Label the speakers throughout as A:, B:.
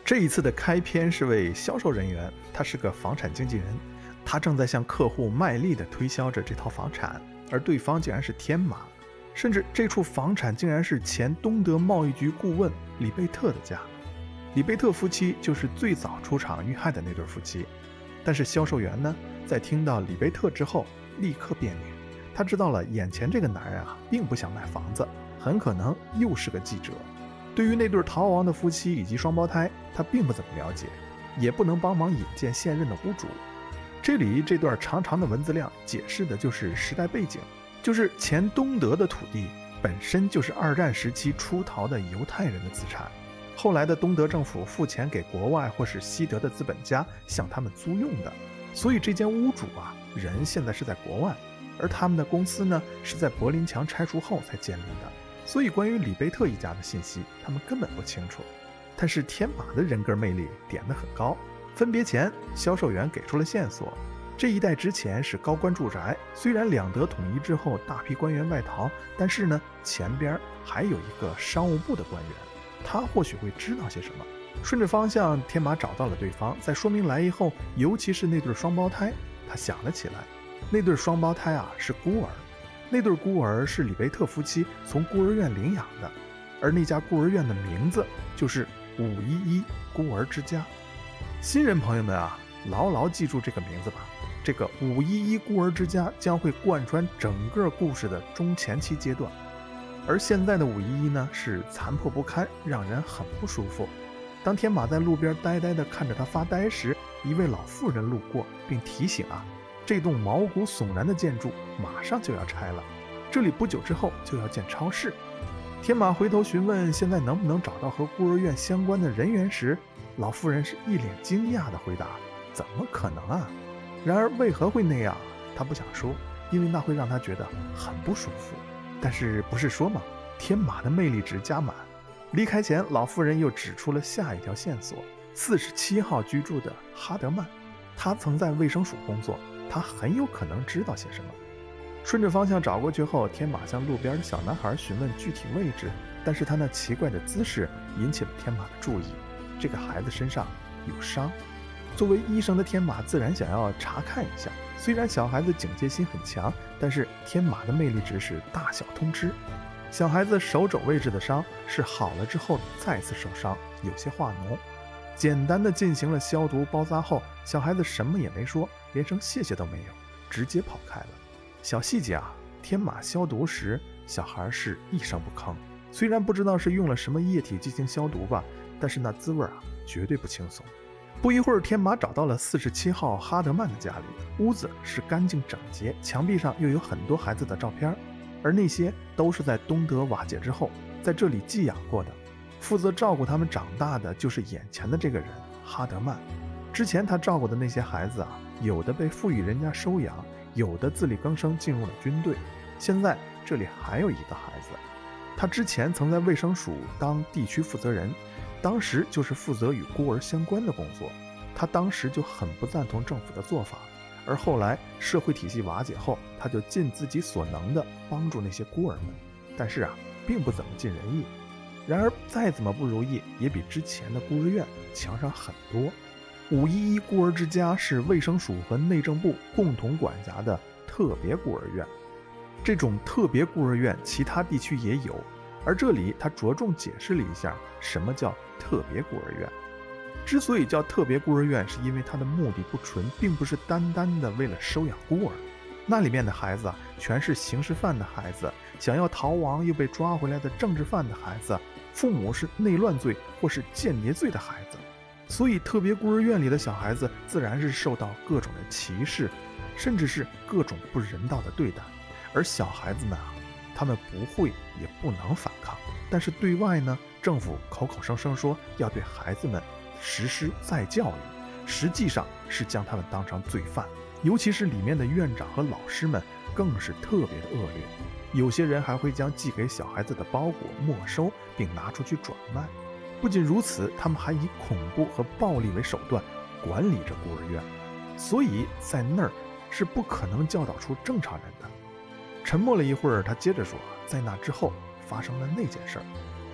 A: 这一次的开篇是位销售人员，他是个房产经纪人，他正在向客户卖力地推销着这套房产，而对方竟然是天马，甚至这处房产竟然是前东德贸易局顾问里贝特的家。里贝特夫妻就是最早出场遇害的那对夫妻，但是销售员呢，在听到里贝特之后立刻变脸，他知道了眼前这个男人并不想买房子，很可能又是个记者。对于那对逃亡的夫妻以及双胞胎，他并不怎么了解，也不能帮忙引荐现任的屋主。这里这段长长的文字量解释的就是时代背景，就是前东德的土地本身就是二战时期出逃的犹太人的资产，后来的东德政府付钱给国外或是西德的资本家向他们租用的，所以这间屋主人现在是在国外，而他们的公司呢是在柏林墙拆除后才建立的，所以关于里贝特一家的信息他们根本不清楚。但是天马的人格魅力点得很高，分别前销售员给出了线索，这一带之前是高官住宅，虽然两德统一之后大批官员外逃，但是呢前边还有一个商务部的官员，他或许会知道些什么。顺着方向，天马找到了对方，在说明来意后，尤其是那对双胞胎，他想了起来，那对双胞胎是孤儿，那对孤儿是里贝特夫妻从孤儿院领养的，而那家孤儿院的名字就是511孤儿之家。新人朋友们牢牢记住这个名字吧，这个511孤儿之家将会贯穿整个故事的中前期阶段。而现在的511呢，是残破不堪，让人很不舒服。当天马在路边呆呆地看着他发呆时，一位老妇人路过，并提醒这栋毛骨悚然的建筑马上就要拆了，这里不久之后就要建超市。天马回头询问现在能不能找到和孤儿院相关的人员时，老妇人是一脸惊讶地回答：怎么可能然而为何会那样，他不想说，因为那会让他觉得很不舒服。但是不是说嘛，天马的魅力值加满。离开前，老妇人又指出了下一条线索：47号居住的哈德曼，他曾在卫生署工作，他很有可能知道些什么。顺着方向找过去后，天马向路边的小男孩询问具体位置，但是他那奇怪的姿势引起了天马的注意，这个孩子身上有伤。作为医生的天马自然想要查看一下，虽然小孩子警戒心很强，但是天马的魅力值是大小通吃。小孩子手肘位置的伤是好了之后再次受伤，有些化脓。简单的进行了消毒包扎后，小孩子什么也没说，连声谢谢都没有，直接跑开了。小细节天马消毒时小孩是一声不吭，虽然不知道是用了什么液体进行消毒吧，但是那滋味绝对不轻松。不一会儿，天马找到了47号哈德曼的家里，屋子是干净整洁，墙壁上又有很多孩子的照片，而那些都是在东德瓦解之后在这里寄养过的。负责照顾他们长大的就是眼前的这个人哈德曼。之前他照顾的那些孩子有的被赋予人家收养，有的自力更生进入了军队，现在这里还有一个孩子，他之前曾在卫生署当地区负责人，当时就是负责与孤儿相关的工作。他当时就很不赞同政府的做法，而后来社会体系瓦解后，他就尽自己所能的帮助那些孤儿们，但是并不怎么尽人意。然而再怎么不如意，也比之前的孤儿院强上很多。511孤儿之家是卫生署和内政部共同管辖的特别孤儿院，这种特别孤儿院其他地区也有，而这里他着重解释了一下什么叫特别孤儿院。之所以叫特别孤儿院，是因为它的目的不纯，并不是单单的为了收养孤儿，那里面的孩子全是刑事犯的孩子，想要逃亡又被抓回来的政治犯的孩子，父母是内乱罪或是间谍罪的孩子。所以特别孤儿院里的小孩子自然是受到各种的歧视，甚至是各种不人道的对待。而小孩子们他们不会也不能反抗，但是对外呢，政府口口声声说要对孩子们实施再教育，实际上是将他们当成罪犯。尤其是里面的院长和老师们更是特别的恶劣，有些人还会将寄给小孩子的包裹没收并拿出去转卖。不仅如此，他们还以恐怖和暴力为手段管理着孤儿院，所以在那儿是不可能教导出正常人的。沉默了一会儿，他接着说，在那之后发生了那件事儿，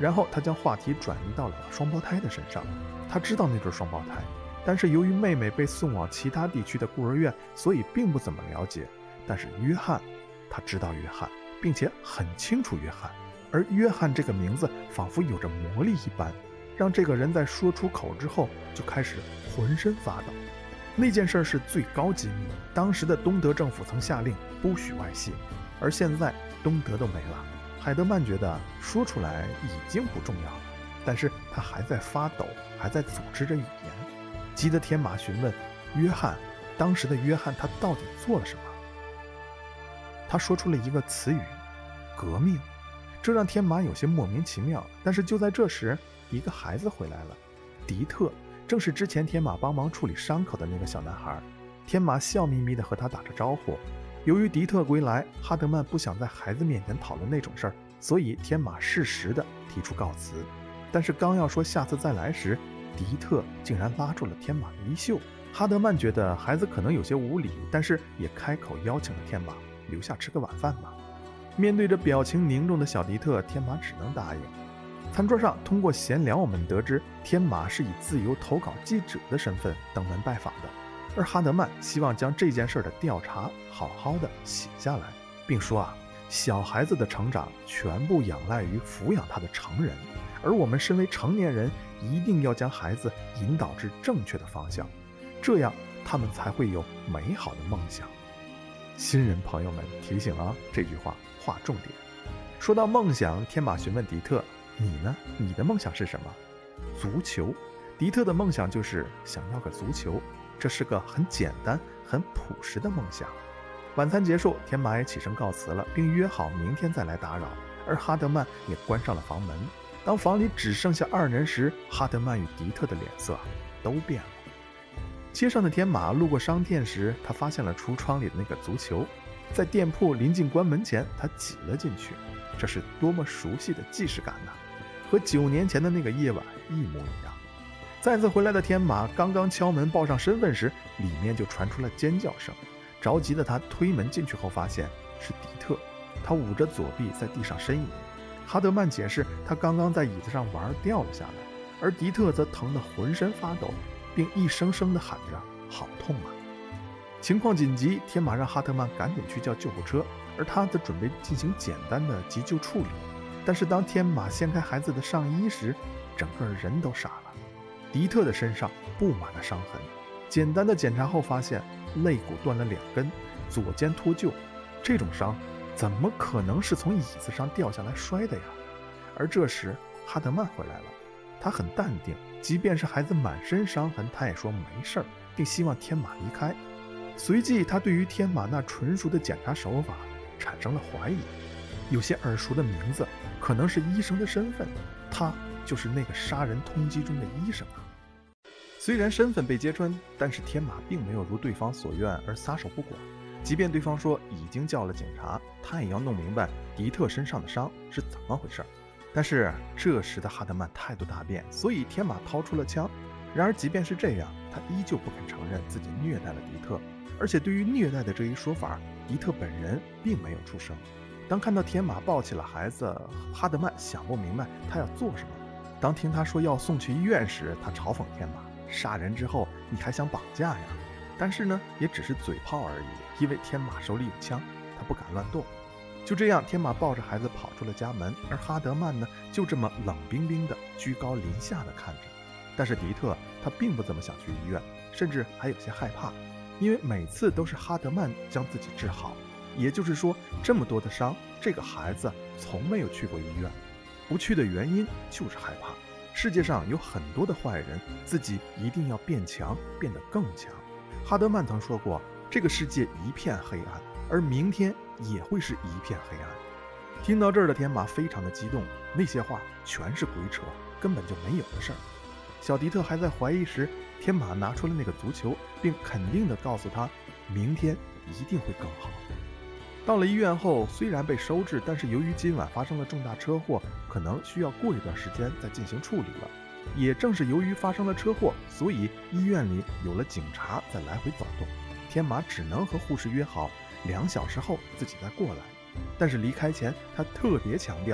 A: 然后他将话题转移到了双胞胎的身上。他知道那对双胞胎，但是由于妹妹被送往其他地区的孤儿院，所以并不怎么了解。但是约翰，他知道约翰，并且很清楚约翰。而约翰这个名字仿佛有着魔力一般，让这个人在说出口之后就开始浑身发抖。那件事是最高机密，当时的东德政府曾下令不许外泄，而现在东德都没了。海德曼觉得说出来已经不重要了，但是他还在发抖，还在组织着语言，急得天马询问约翰，当时的约翰他到底做了什么？他说出了一个词语：革命。这让天马有些莫名其妙，但是就在这时，一个孩子回来了，迪特，正是之前天马帮忙处理伤口的那个小男孩。天马笑眯眯地和他打着招呼。由于迪特归来，哈德曼不想在孩子面前讨论那种事儿，所以天马适时地提出告辞。但是刚要说下次再来时，迪特竟然拉住了天马的衣袖。哈德曼觉得孩子可能有些无礼，但是也开口邀请了天马留下吃个晚饭吧。面对着表情凝重的小迪特，天马只能答应。餐桌上，通过闲聊，我们得知天马是以自由投稿记者的身份登门拜访的，而哈德曼希望将这件事的调查好好的写下来，并说小孩子的成长全部仰赖于抚养他的成人，而我们身为成年人一定要将孩子引导至正确的方向，这样他们才会有美好的梦想。新人朋友们提醒这句话划重点。说到梦想，天马询问迪特，你呢？你的梦想是什么？足球。迪特的梦想就是想要个足球，这是个很简单很朴实的梦想。晚餐结束，天马也起身告辞了，并约好明天再来打扰，而哈德曼也关上了房门。当房里只剩下二人时，哈德曼与迪特的脸色都变了。街上的天马路过商店时，他发现了橱窗里的那个足球，在店铺临近关门前，他挤了进去。这是多么熟悉的既视感呐，和9年前的那个夜晚一模一样。再次回来的天马刚刚敲门报上身份时，里面就传出了尖叫声。着急的他推门进去后，发现是迪特，他捂着左臂在地上呻吟。哈德曼解释，他刚刚在椅子上玩掉了下来，而迪特则疼得浑身发抖，并一声声地喊着好痛啊。情况紧急，天马让哈德曼赶紧去叫救护车，而他则准备进行简单的急救处理。但是当天马掀开孩子的上衣时，整个人都傻了。迪特的身上布满了伤痕，简单的检查后发现肋骨断了2根，左肩脱臼。这种伤怎么可能是从椅子上掉下来摔的呀？而这时哈德曼回来了，他很淡定，即便是孩子满身伤痕，他也说没事儿，并希望天马离开。随即他对于天马那纯熟的检查手法产生了怀疑，有些耳熟的名字，可能是医生的身份，他就是那个杀人通缉中的医生啊。虽然身份被揭穿，但是天马并没有如对方所愿而撒手不管，即便对方说已经叫了警察，他也要弄明白迪特身上的伤是怎么回事。但是这时的哈德曼态度大变，所以天马掏出了枪。然而即便是这样，他依旧不肯承认自己虐待了迪特，而且对于虐待的这一说法，迪特本人并没有出声。当看到天马抱起了孩子，哈德曼想不明白他要做什么。当听他说要送去医院时，他嘲讽天马，杀人之后你还想绑架呀？但是呢，也只是嘴炮而已，因为天马手里有枪，他不敢乱动。就这样，天马抱着孩子跑出了家门，而哈德曼呢，就这么冷冰冰的居高临下的看着。但是迪特他并不怎么想去医院，甚至还有些害怕，因为每次都是哈德曼将自己治好。也就是说，这么多的伤，这个孩子从没有去过医院。不去的原因就是害怕。世界上有很多的坏人，自己一定要变强，变得更强。哈德曼曾说过，这个世界一片黑暗，而明天也会是一片黑暗。听到这儿的天马非常的激动，那些话全是鬼扯，根本就没有的事儿。小迪特还在怀疑时，天马拿出了那个足球，并肯定地告诉他，明天一定会更好。到了医院后，虽然被收治，但是由于今晚发生了重大车祸，可能需要过一段时间再进行处理了。也正是由于发生了车祸，所以医院里有了警察在来回走动。天马只能和护士约好2小时后自己再过来。但是离开前，他特别强调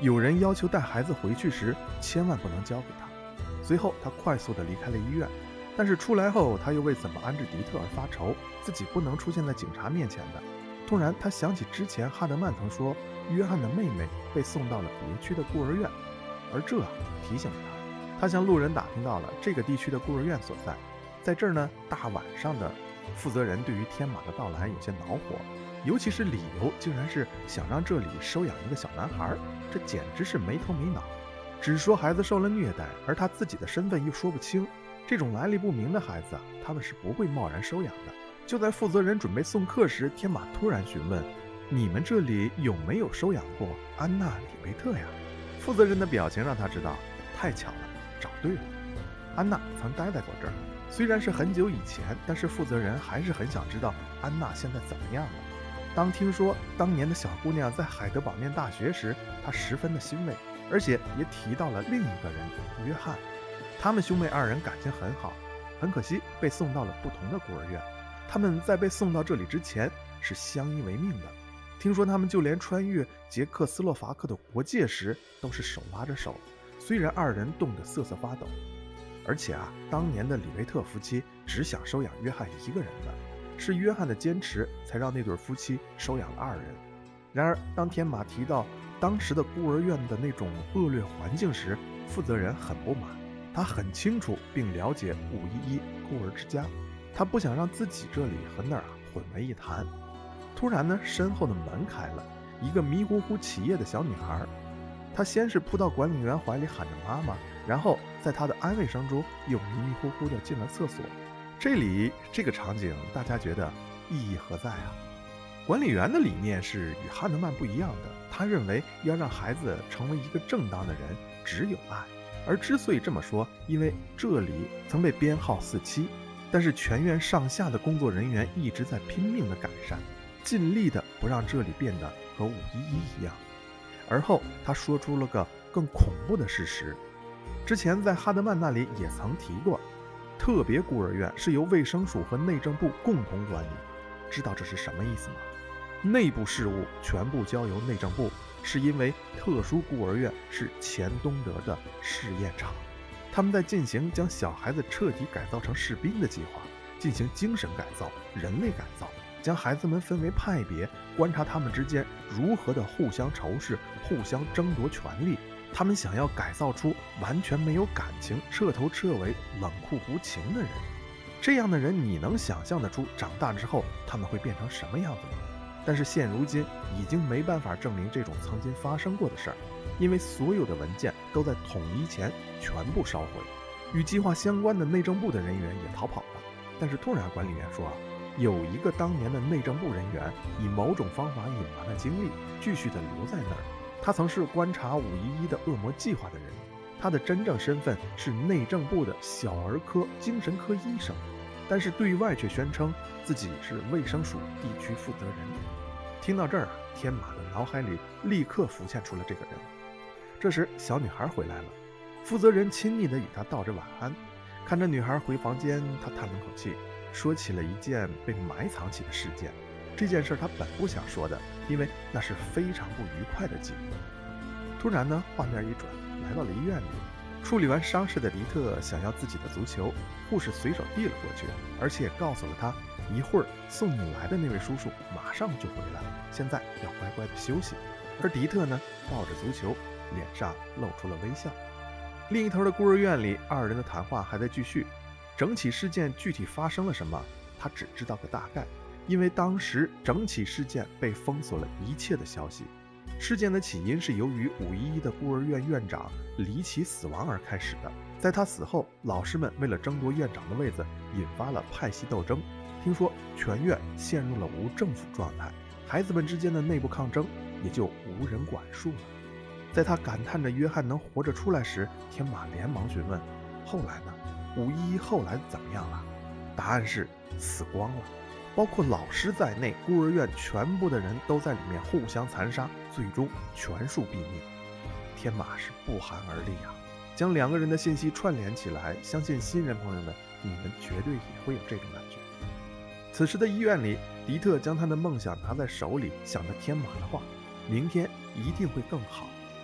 A: 有人要求带孩子回去时，千万不能交给他。随后，他快速地离开了医院。但是出来后，他又为怎么安置迪特而发愁，自己不能出现在警察面前的。突然，他想起之前哈德曼曾说，约翰的妹妹被送到了别区的孤儿院，而这提醒了他。他向路人打听到了这个地区的孤儿院所在。在这儿呢，大晚上的，负责人对于天马的到来有些恼火，尤其是理由竟然是想让这里收养一个小男孩，这简直是没头没脑。只说孩子受了虐待，而他自己的身份又说不清，这种来历不明的孩子他们是不会贸然收养的。就在负责人准备送客时，天马突然询问：“你们这里有没有收养过安娜·里维特呀？”负责人的表情让他知道，太巧了，找对了。安娜曾待在过这儿，虽然是很久以前，但是负责人还是很想知道安娜现在怎么样了。当听说当年的小姑娘在海德堡念大学时，他十分的欣慰，而且也提到了另一个人约翰。他们兄妹二人感情很好，很可惜被送到了不同的孤儿院。他们在被送到这里之前是相依为命的，听说他们就连穿越捷克斯洛伐克的国界时都是手拉着手，虽然二人冻得瑟瑟发抖。而且当年的里维特夫妻只想收养约翰一个人的，是约翰的坚持才让那对夫妻收养了二人。然而当天马提到当时的孤儿院的那种恶劣环境时，负责人很不满。他很清楚并了解511孤儿之家，他不想让自己这里和那儿混为一谈。突然呢，身后的门开了，一个迷糊糊起夜的小女孩，她先是扑到管理员怀里喊着妈妈，然后在她的安慰声中又迷迷糊糊地进了厕所。这个场景大家觉得意义何在啊？管理员的理念是与汉德曼不一样的，他认为要让孩子成为一个正当的人，只有爱。而之所以这么说，因为这里曾被编号47，但是全院上下的工作人员一直在拼命的改善，尽力的不让这里变得和511一样。而后他说出了个更恐怖的事实，之前在哈德曼那里也曾提过，特别孤儿院是由卫生署和内政部共同管理。知道这是什么意思吗？内部事务全部交由内政部，是因为特殊孤儿院是前东德的试验场，他们在进行将小孩子彻底改造成士兵的计划，进行精神改造、人类改造，将孩子们分为派别，观察他们之间如何的互相仇视、互相争夺权力。他们想要改造出完全没有感情、彻头彻尾冷酷无情的人。这样的人，你能想象得出长大之后他们会变成什么样子吗？但是现如今已经没办法证明这种曾经发生过的事儿，因为所有的文件都在统一前全部烧毁，与计划相关的内政部的人员也逃跑了。但是突然管理员说有一个当年的内政部人员以某种方法隐瞒了经历，继续的留在那儿。他曾是观察511的恶魔计划的人，他的真正身份是内政部的小儿科精神科医生，但是对外却宣称自己是卫生署地区负责人。听到这儿天马的脑海里立刻浮现出了这个人。这时小女孩回来了，负责人亲昵地与她道着晚安。看着女孩回房间，他叹了口气，说起了一件被埋藏起的事件。这件事他本不想说的，因为那是非常不愉快的记忆。突然呢，画面一转，来到了医院里。处理完伤势的迪特想要自己的足球，护士随手递了过去，而且告诉了他，一会儿送你来的那位叔叔马上就回来，现在要乖乖的休息。而迪特呢，抱着足球，脸上露出了微笑。另一头的孤儿院里，二人的谈话还在继续。整起事件具体发生了什么，他只知道个大概，因为当时整起事件被封锁了一切的消息。事件的起因是由于511的孤儿院院长离奇死亡而开始的。在他死后，老师们为了争夺院长的位子，引发了派系斗争。听说全院陷入了无政府状态，孩子们之间的内部抗争也就无人管束了。在他感叹着约翰能活着出来时，天马连忙询问：后来呢？511后来怎么样了？答案是死光了。包括老师在内，孤儿院全部的人都在里面互相残杀，最终全数毙命。天马是不寒而栗啊！将两个人的信息串联起来，相信新人朋友们，你们绝对也会有这种感觉。此时的医院里，迪特将他的梦想拿在手里，想着天马的话，明天一定会更好。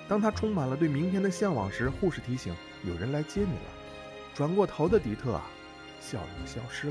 A: 当他充满了对明天的向往时，护士提醒有人来接你了。转过头的迪特啊，笑容消失了。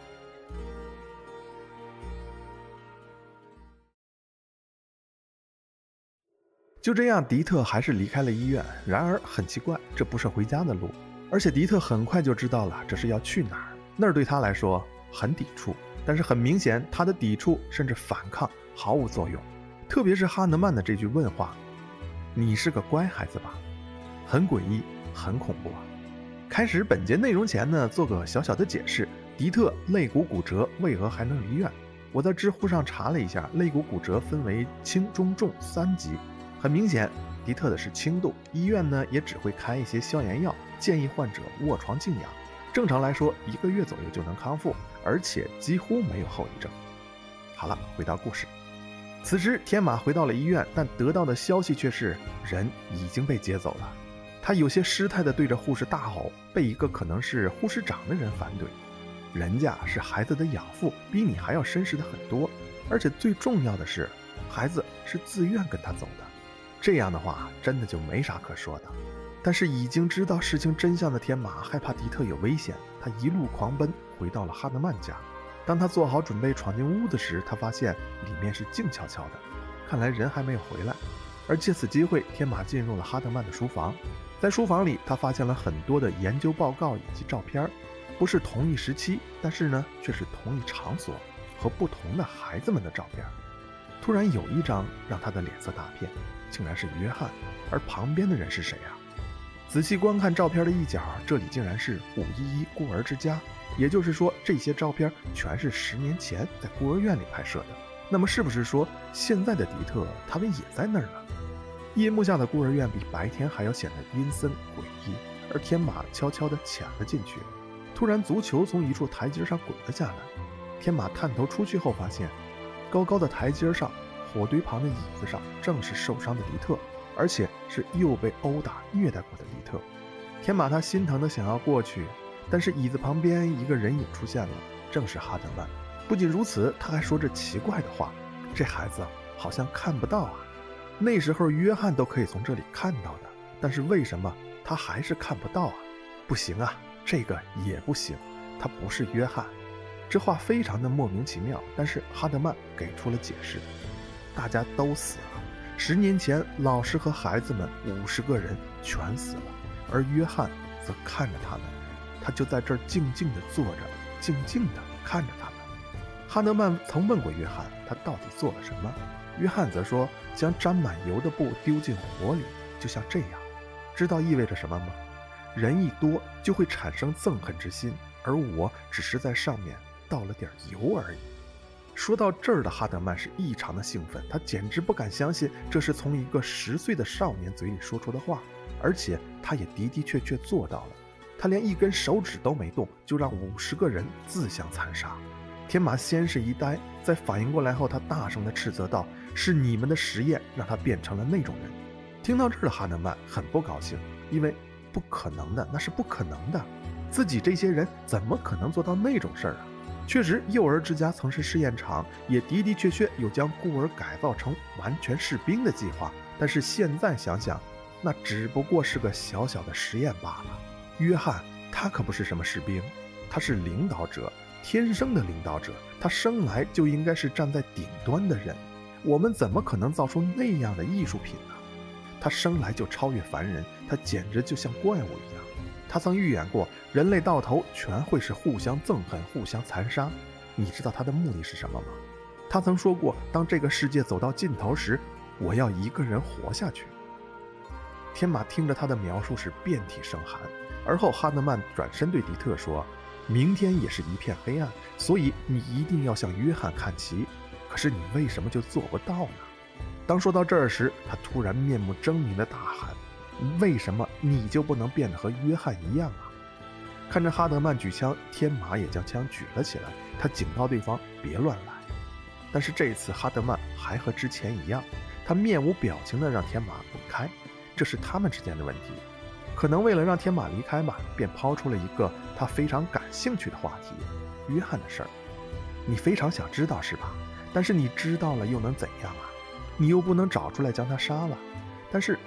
A: 就这样，迪特还是离开了医院。然而很奇怪，这不是回家的路，而且迪特很快就知道了这是要去哪儿。那儿对他来说很抵触，但是很明显，他的抵触甚至反抗毫无作用。特别是哈德曼的这句问话：“你是个乖孩子吧？”很诡异，很恐怖啊！开始本节内容前呢，做个小小的解释：迪特肋骨骨折为何还能离院？我在知乎上查了一下，肋骨骨折分为轻、中、重3级。很明显，迪特的是轻度，医院呢也只会开一些消炎药，建议患者卧床静养。正常来说，1个月左右就能康复，而且几乎没有后遗症。好了，回到故事。此时天马回到了医院，但得到的消息却是人已经被接走了。他有些失态地对着护士大吼，被一个可能是护士长的人反怼。人家是孩子的养父，比你还要绅士的很多，而且最重要的是，孩子是自愿跟他走的。这样的话真的就没啥可说的。但是已经知道事情真相的天马害怕迪特有危险，他一路狂奔回到了哈德曼家。当他做好准备闯进屋子时，他发现里面是静悄悄的，看来人还没有回来。而借此机会，天马进入了哈德曼的书房。在书房里，他发现了很多的研究报告以及照片，不是同一时期，但是呢却是同一场所和不同的孩子们的照片。突然有一张让他的脸色大变，竟然是约翰，而旁边的人是谁啊？仔细观看照片的一角，这里竟然是511孤儿之家，也就是说这些照片全是10年前在孤儿院里拍摄的。那么是不是说现在的迪特他们也在那儿呢？夜幕下的孤儿院比白天还要显得阴森诡异，而天马悄悄地潜了进去。突然足球从一处台阶上滚了下来，天马探头出去后发现，高高的台阶上火堆旁的椅子上正是受伤的迪特，而且是又被殴打虐待过的迪特。天马他心疼的想要过去，但是椅子旁边一个人影出现了，正是哈德曼。不仅如此，他还说着奇怪的话，这孩子好像看不到啊。那时候约翰都可以从这里看到的，但是为什么他还是看不到啊？不行啊，这个也不行，他不是约翰。这话非常的莫名其妙，但是哈德曼给出了解释。大家都死了，10年前老师和孩子们50个人全死了，而约翰则看着他们，他就在这儿静静地坐着，静静地看着他们。哈德曼曾问过约翰，他到底做了什么？约翰则说，将沾满油的布丢进火里，就像这样。知道意味着什么吗？人一多就会产生憎恨之心，而我只是在上面倒了点油而已。说到这儿的哈德曼是异常的兴奋，他简直不敢相信这是从一个10岁的少年嘴里说出的话，而且他也的的确确做到了。他连一根手指都没动，就让50个人自相残杀。天马先是一呆，在反应过来后，他大声地斥责道：“是你们的实验让他变成了那种人。”听到这儿的哈德曼很不高兴，因为不可能的，那是不可能的，自己这些人怎么可能做到那种事儿啊？确实，幼儿之家曾是试验场，也的的确确有将孤儿改造成完全士兵的计划，但是现在想想，那只不过是个小小的实验罢了。约翰他可不是什么士兵，他是领导者，天生的领导者，他生来就应该是站在顶端的人。我们怎么可能造出那样的艺术品呢？他生来就超越凡人，他简直就像怪物一样。他曾预言过，人类到头全会是互相憎恨、互相残杀。你知道他的目的是什么吗？他曾说过，当这个世界走到尽头时，我要一个人活下去。天马听着他的描述是遍体生寒，而后哈德曼转身对迪特说：“明天也是一片黑暗，所以你一定要向约翰看齐。可是你为什么就做不到呢？”当说到这儿时，他突然面目狰狞地大喊：“为什么你就不能变得和约翰一样啊？”看着哈德曼举枪，天马也将枪举了起来，他警告对方别乱来。但是这次哈德曼还和之前一样，他面无表情地让天马滚开，这是他们之间的问题。可能为了让天马离开吧，便抛出了一个他非常感兴趣的话题：约翰的事儿。你非常想知道是吧？但是你知道了又能怎样啊？你又不能找出来将他杀了。但是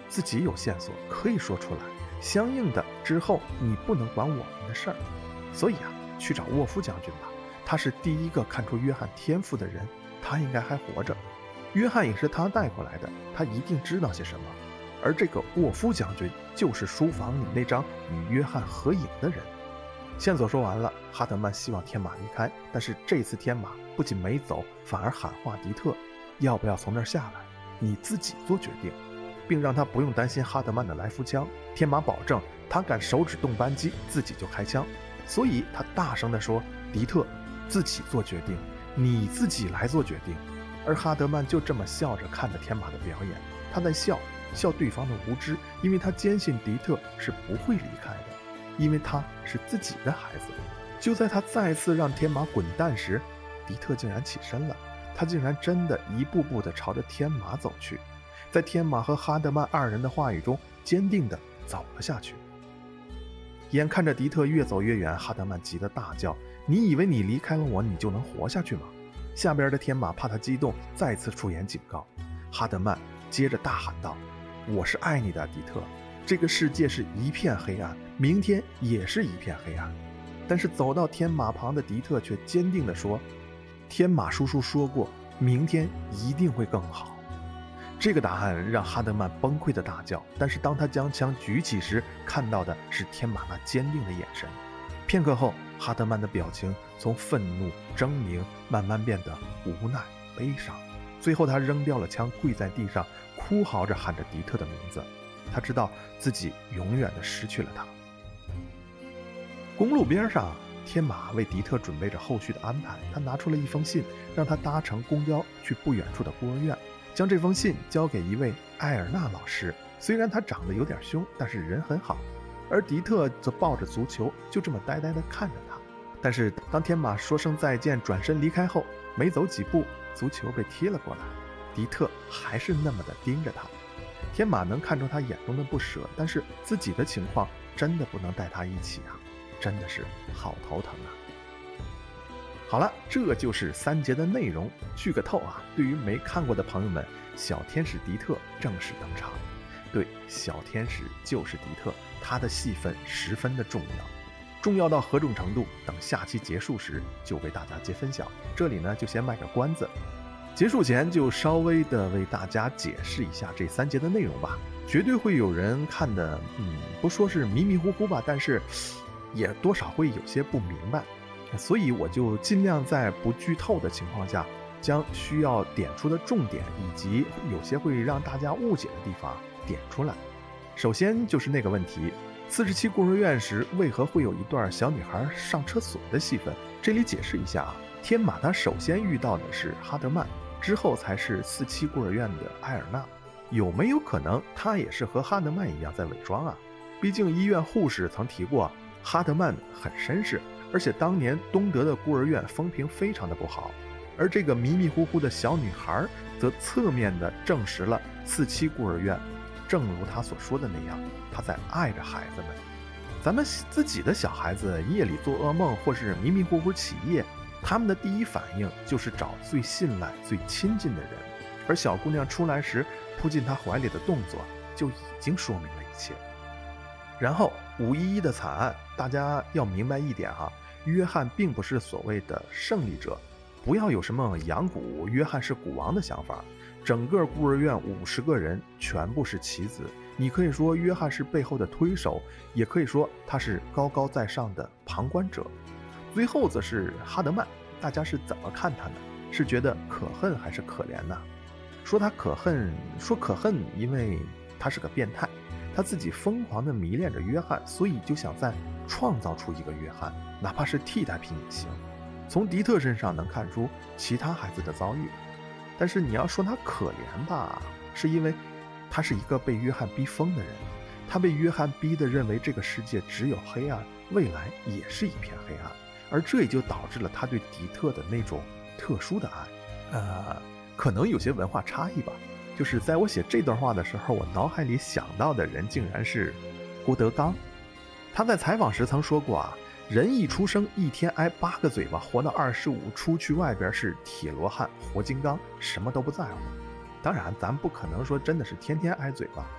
A: 自己有线索可以说出来，相应的之后你不能管我们的事儿。所以啊，去找沃夫将军吧，他是第一个看出约翰天赋的人，他应该还活着。约翰也是他带过来的，他一定知道些什么。而这个沃夫将军就是书房里那张与约翰合影的人。线索说完了，哈德曼希望天马离开，但是这次天马不仅没走，反而喊话迪特，要不要从那儿下来，你自己做决定，并让他不用担心哈德曼的来福枪。天马保证他敢手指动扳机，自己就开枪。所以他大声地说，迪特，自己做决定，你自己来做决定。而哈德曼就这么笑着看着天马的表演，他在笑对方的无知，因为他坚信迪特是不会离开的，因为他是自己的孩子。就在他再次让天马滚蛋时，迪特竟然起身了，他竟然真的一步步地朝着天马走去，在天马和哈德曼二人的话语中坚定地走了下去。眼看着迪特越走越远，哈德曼急得大叫，你以为你离开了我，你就能活下去吗？下边的天马怕他激动，再次出言警告。哈德曼接着大喊道，我是爱你的，迪特，这个世界是一片黑暗，明天也是一片黑暗。但是走到天马旁的迪特却坚定地说，天马叔叔说过，明天一定会更好。这个答案让哈德曼崩溃的大叫，但是当他将枪举起时，看到的是天马那坚定的眼神。片刻后，哈德曼的表情从愤怒、狰狞慢慢变得无奈、悲伤，最后他扔掉了枪，跪在地上哭嚎着喊着迪特的名字。他知道自己永远地失去了他。公路边上，天马为迪特准备着后续的安排。他拿出了一封信，让他搭乘公交去不远处的孤儿院，将这封信交给一位埃尔纳老师。虽然他长得有点凶，但是人很好。而迪特则抱着足球，就这么呆呆地看着他。但是当天马说声再见，转身离开后，没走几步，足球被踢了过来。迪特还是那么的盯着他。天马能看出他眼中的不舍，但是自己的情况真的不能带他一起啊，真的是好头疼啊。好了，这就是3节的内容。剧个透啊，对于没看过的朋友们，小天使迪特正式登场。对，小天使就是迪特，他的戏份十分的重要，重要到何种程度？等下期结束时就为大家接分晓。这里呢就先卖个关子，结束前就稍微的为大家解释一下这3节的内容吧。绝对会有人看的，不说是迷迷糊糊吧，但是也多少会有些不明白，所以我就尽量在不剧透的情况下，将需要点出的重点以及有些会让大家误解的地方点出来。首先就是那个问题，47孤儿院时为何会有一段小女孩上厕所的戏份？这里解释一下啊，天马他首先遇到的是哈德曼，之后才是47孤儿院的埃尔纳。有没有可能他也是和哈德曼一样在伪装啊？毕竟医院护士曾提过，哈德曼很绅士，而且当年东德的孤儿院风评非常的不好。而这个迷迷糊糊的小女孩则侧面的证实了47孤儿院正如他所说的那样，他在爱着孩子们。咱们自己的小孩子夜里做噩梦或是迷迷糊糊起夜，他们的第一反应就是找最信赖最亲近的人，而小姑娘出来时扑进他怀里的动作就已经说明了一切。然后511的惨案，大家要明白一点啊，约翰并不是所谓的胜利者，不要有什么养蛊约翰是蛊王的想法。整个孤儿院50个人全部是棋子，你可以说约翰是背后的推手，也可以说他是高高在上的旁观者。最后则是哈德曼，大家是怎么看他的？是觉得可恨还是可怜呢？说他可恨，因为他是个变态，他自己疯狂地迷恋着约翰，所以就想再创造出一个约翰，哪怕是替代品也行。从迪特身上能看出其他孩子的遭遇，但是你要说他可怜吧，是因为他是一个被约翰逼疯的人，他被约翰逼得认为这个世界只有黑暗，未来也是一片黑暗，而这也就导致了他对迪特的那种特殊的爱。可能有些文化差异吧，就是在我写这段话的时候，我脑海里想到的人竟然是郭德纲。他在采访时曾说过啊，人一出生一天挨8个嘴巴，活到25，出去外边是铁罗汉活金刚，什么都不在乎。当然咱不可能说真的是天天挨嘴巴，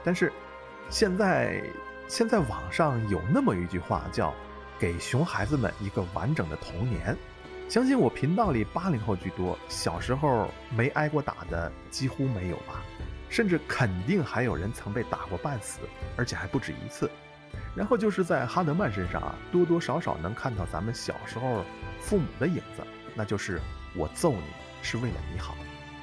A: 但是现在网上有那么一句话叫给熊孩子们一个完整的童年。相信我频道里80后居多，小时候没挨过打的几乎没有吧，甚至肯定还有人曾被打过半死，而且还不止一次。然后就是在哈德曼身上啊，多多少少能看到咱们小时候父母的影子，那就是我揍你是为了你好。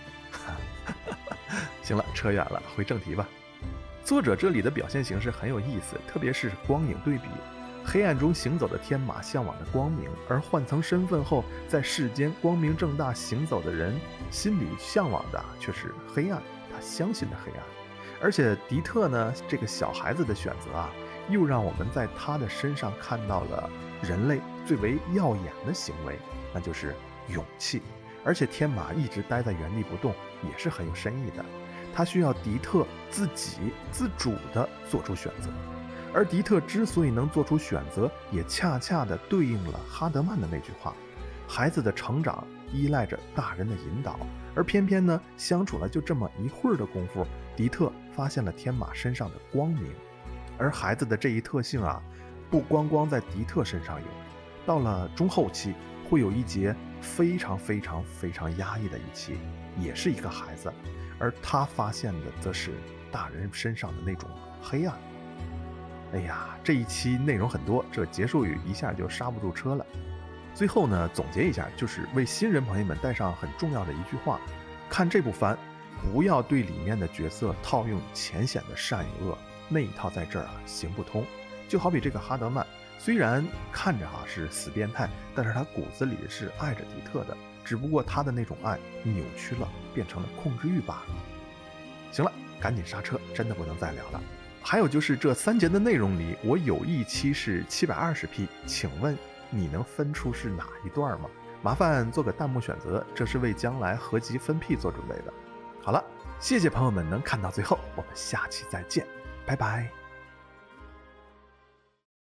A: 行了，扯远了，回正题吧。作者这里的表现形式很有意思，特别是光影对比，黑暗中行走的天马向往的光明，而换层身份后在世间光明正大行走的人心里向往的却是黑暗，他相信的黑暗。而且迪特呢，这个小孩子的选择啊，又让我们在他的身上看到了人类最为耀眼的行为，那就是勇气。而且天马一直待在原地不动，也是很有深意的。他需要迪特自己自主地做出选择，而迪特之所以能做出选择，也恰恰地对应了哈德曼的那句话：孩子的成长依赖着大人的引导。而偏偏呢，相处了就这么一会儿的功夫，迪特发现了天马身上的光明。而孩子的这一特性啊，不光光在迪特身上有，到了中后期会有一节非常压抑的一期，也是一个孩子，而他发现的则是大人身上的那种黑暗。哎呀，这一期内容很多，这结束语一下就刹不住车了。最后呢，总结一下，就是为新人朋友们带上很重要的一句话：看这部番，不要对里面的角色套用浅显的善与恶，那一套在这儿啊行不通。就好比这个哈德曼，虽然看着是死变态，但是他骨子里是爱着迪特的，只不过他的那种爱扭曲了，变成了控制欲罢了。行了，赶紧刹车，真的不能再聊了。还有就是这3节的内容里，我有一期是720p，请问你能分出是哪一段吗？麻烦做个弹幕选择，这是为将来合集分批做准备的。好了，谢谢朋友们能看到最后，我们下期再见，拜拜。